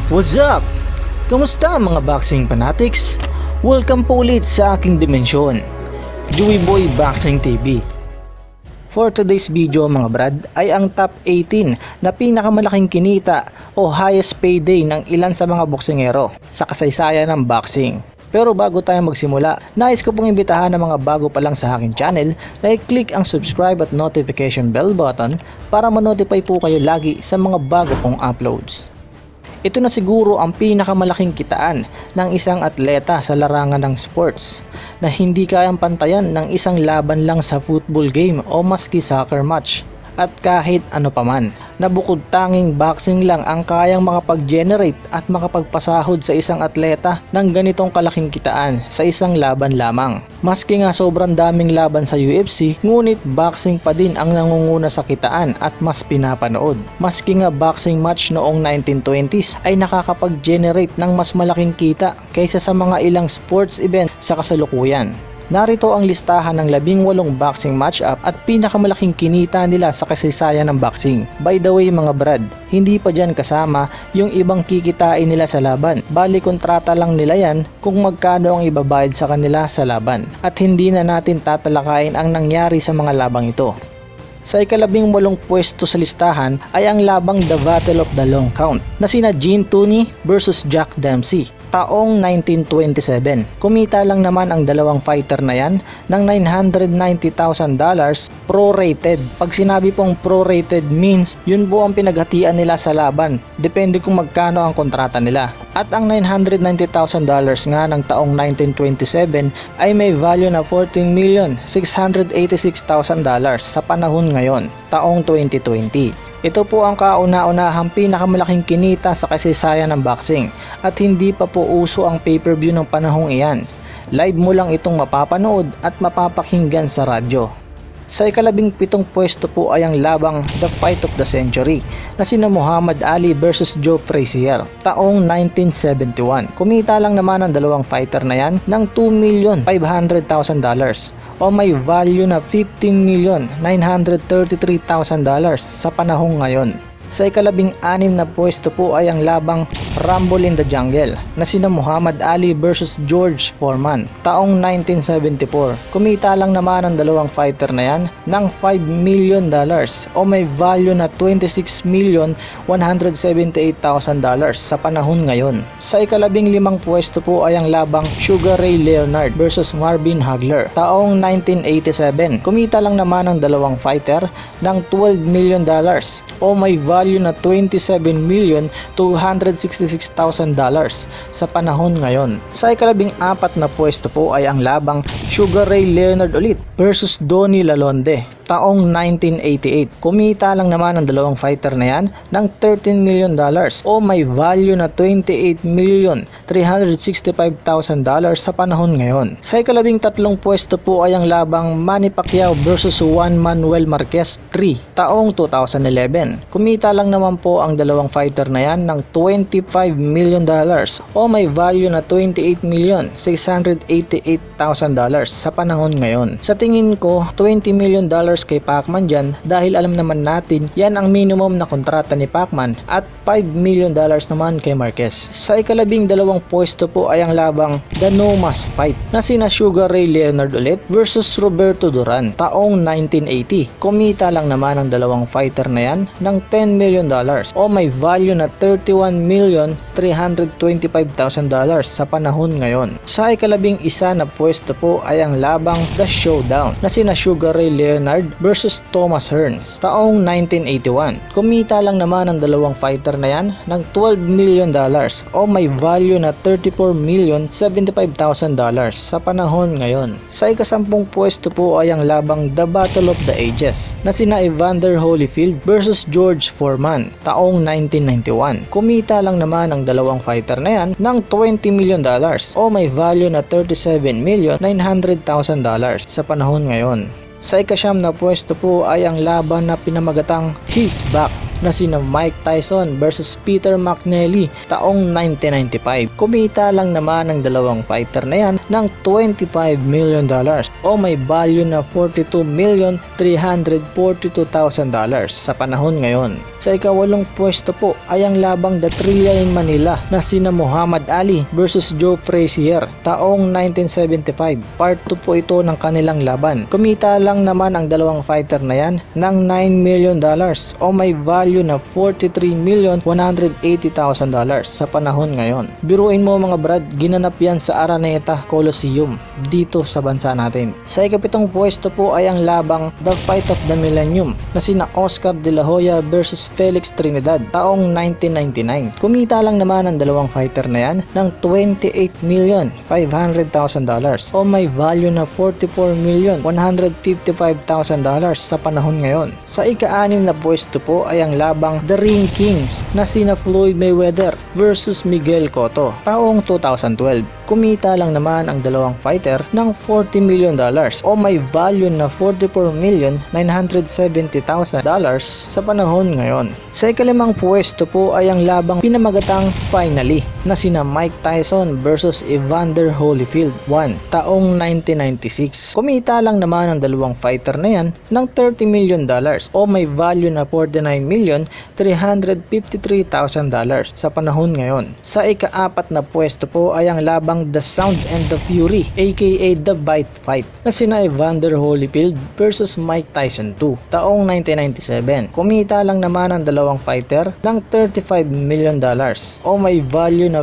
What's up? Kamusta mga boxing fanatics? Welcome po ulit sa aking dimensyon, Joey Boy Boxing TV. For today's video mga brad ay ang top 18 na pinakamalaking kinita o highest payday ng ilan sa mga boksingero sa kasaysayan ng boxing. Pero bago tayo magsimula, nais ko pong imbitahan ng mga bago pa lang sa aking channel na i-click ang subscribe at notification bell button para ma-notify po kayo lagi sa mga bago kong uploads. Ito na siguro ang pinakamalaking kitaan ng isang atleta sa larangan ng sports na hindi kayang pantayan ng isang laban lang sa football game o maski soccer match at kahit ano paman, na bukod tanging boxing lang ang kayang makapag-generate at makapagpasahod sa isang atleta ng ganitong kalaking kitaan sa isang laban lamang. Maski nga sobrang daming laban sa UFC, ngunit boxing pa din ang nangunguna sa kitaan at mas pinapanood. Maski nga boxing match noong 1920s ay nakakapag-generate ng mas malaking kita kaysa sa mga ilang sports event sa kasalukuyan. Narito ang listahan ng 18 boxing match-up at pinakamalaking kinita nila sa kasaysayan ng boxing. By the way mga brad, hindi pa dyan kasama yung ibang kikitain nila sa laban. Bali kontrata lang nila yan kung magkano ang ibabayad sa kanila sa laban. At hindi na natin tatalakayin ang nangyari sa mga labang ito. Sa ika-18 pwesto sa listahan ay ang labang The Battle of the Long Count na sina Gene Tunney versus Jack Dempsey taong 1927. Kumita lang naman ang dalawang fighter na yan ng $990,000 prorated. Pag sinabi pong prorated means yun po ang pinaghatian nila sa laban. Depende kung magkano ang kontrata nila. At ang $990,000 nga ng taong 1927 ay may value na $14,686,000 sa panahon ngayon, taong 2020. Ito po ang kauna-unahang pinakamalaking kinita sa kasaysayan ng boxing at hindi pa po uso ang pay-per-view ng panahong iyan. Live mo lang itong mapapanood at mapapakinggan sa radyo. Sa ika-17 pwesto po ay ang labang The Fight of the Century na sina Muhammad Ali versus Joe Frazier taong 1971. Kumita lang naman ang dalawang fighter na yan ng $2,500,000 o may value na $15,933,000 sa panahong ngayon. Sa ika-16 na pwesto po ay ang labang Rumble in the Jungle na sina Muhammad Ali versus George Foreman taong 1974. Kumita lang naman ang dalawang fighter na yan ng $5 million o may value na $26,178,000 sa panahon ngayon. Sa ika-15 pwesto po ay ang labang Sugar Ray Leonard versus Marvin Hagler taong 1987. Kumita lang naman ang dalawang fighter ng $12 million o may value na $27,266,000 sa panahon ngayon. Sa ika-14 na pwesto po ay ang labang Sugar Ray Leonard ulit versus Donnie Lalonde taong 1988. Kumita lang naman ang dalawang fighter na yan ng $13 million o may value na $28,365,000 sa panahon ngayon. Sa ika-13 pwesto po ay ang labang Manny Pacquiao versus Juan Manuel Marquez III taong 2011. Kumita lang naman po ang dalawang fighter na yan ng $25 million o may value na $28,688,000 sa panahon ngayon. Sa tingin ko, $20 million kay Pacman dyan dahil alam naman natin yan ang minimum na kontrata ni Pacman at $5 million naman kay Marquez. Sa ika-12 pwesto po ay ang labang The No Mas Fight na sina Sugar Ray Leonard ulit versus Roberto Duran taong 1980. Kumita lang naman ang dalawang fighter na yan ng $10 million o may value na $31,325,000 sa panahon ngayon. Sa ika-11 na pwesto po ay ang labang The Showdown na sina Sugar Ray Leonard versus Thomas Hearns taong 1981. Kumita lang naman ang dalawang fighter na yan ng $12 million o may value na $34,075,000 sa panahon ngayon. Sa ika-10 pwesto po ay ang labang The Battle of the Ages na sina Evander Holyfield versus George Foreman taong 1991. Kumita lang naman ang dalawang fighter na yan ng $20 million o may value na $37,900,000 sa panahon ngayon. Sa ika-9 na pwesto po ay ang laban na pinamagatang He's Back na sina Mike Tyson versus Peter McNally taong 1995. Kumita lang naman ang dalawang fighter na yan ng $25 million o may value na $42,342,000 sa panahon ngayon. Sa ikawalong pwesto po ay ang labang The Thrilla in Manila na sina Muhammad Ali versus Joe Frazier taong 1975. Part 2 po ito ng kanilang laban. Kumita lang naman ang dalawang fighter na yan ng $9 million o may value na $43,180,000 sa panahon ngayon. Biruin mo mga brad, ginanap yan sa Araneta Coliseum dito sa bansa natin. Sa ikapitong pwesto po ay ang labang The Fight of the Millennium na sina Oscar De La Hoya versus Felix Trinidad taong 1999. Kumita lang naman ang dalawang fighter na yan ng $28,500,000 o may value na $44,155,000 sa panahon ngayon. Sa ika-anim na pwesto po ay ang labang The Ring Kings na sina Floyd Mayweather versus Miguel Cotto taong 2012. Kumita lang naman ang dalawang fighter ng $40 million o may value na $44,970,000 sa panahon ngayon. Sa ikalimang pwesto po ay ang labang pinamagatang finally na sina Mike Tyson versus Evander Holyfield 1 taong 1996. Kumita lang naman ang dalawang fighter na yan ng $30 million o may value na $49,353,000 sa panahon ngayon. Sa ika-apat na pwesto po ay ang labang The Sound and the Fury aka The Bite Fight na sina Evander Holyfield versus Mike Tyson 2 taong 1997. Kumita lang naman ang dalawang fighter ng $35 million o may value na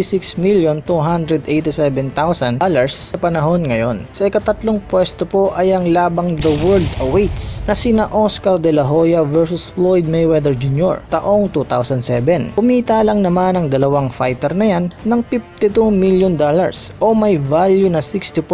$56,287,000 sa panahon ngayon. Sa ikatatlong pwesto po ay ang labang The World Awaits na sina Oscar De La Hoya versus Floyd Mayweather Jr. taong 2007. Kumita lang naman ang dalawang fighter na yan ng $52 million o may value na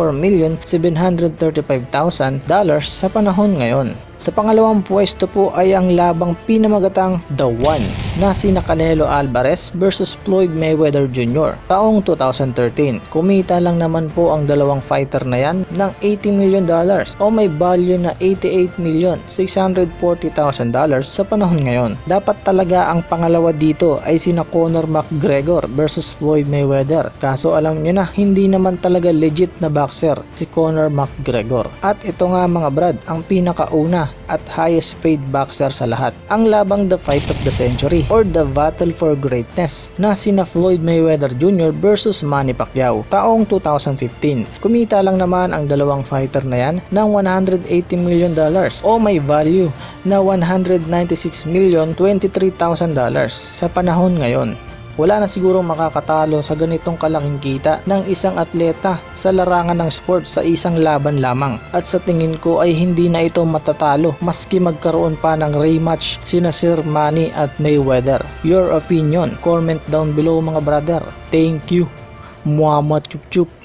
$64,735,000 sa panahon ngayon. Sa pangalawang pwesto po ay ang labang pinamagatang The One na sina Canelo Alvarez versus Floyd Mayweather Jr. taong 2013. Kumita lang naman po ang dalawang fighter na yan ng $80 million o may value na $88,640,000 sa panahon ngayon. Dapat talaga ang pangalawa dito ay sina Conor McGregor versus Floyd Mayweather. Kaso alam nyo na, hindi naman talaga legit na boxer si Conor McGregor. At ito nga mga brad, ang pinakauna at highest paid boxer sa lahat, ang labang The Fight of the Century or The Battle for Greatness na sina Floyd Mayweather Jr. versus Manny Pacquiao taong 2015. Kumita lang naman ang dalawang fighter na yan ng $180 million o may value na $196,023,000 sa panahon ngayon. Wala na siguro makakatalo sa ganitong kalaking kita ng isang atleta sa larangan ng sport sa isang laban lamang. At sa tingin ko ay hindi na ito matatalo maski magkaroon pa ng rematch sina Sir Manny at Mayweather. Your opinion, comment down below mga brother. Thank you. Muhammad Chup Chup.